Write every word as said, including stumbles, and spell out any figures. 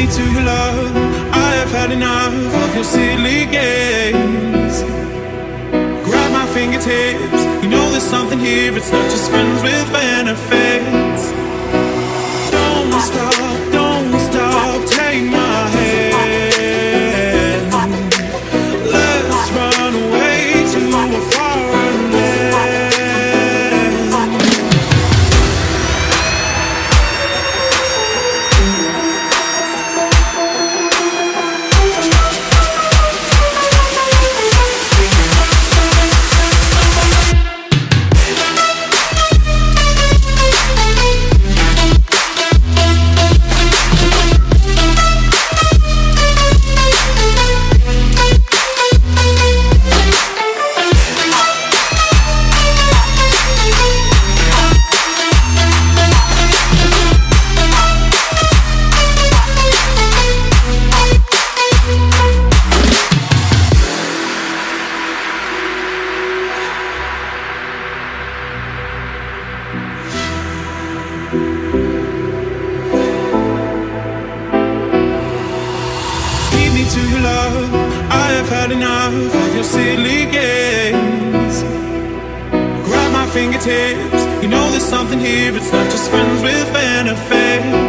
to your love. I have had enough of your silly games. Grab my fingertips, you know there's something here. It's not just friends with benefits. Don't stop, don't stop, take my hand. Let's run away to a foreign land. To your love, I have had enough of your silly games. Grab my fingertips, you know there's something here. It's not just friends with benefits.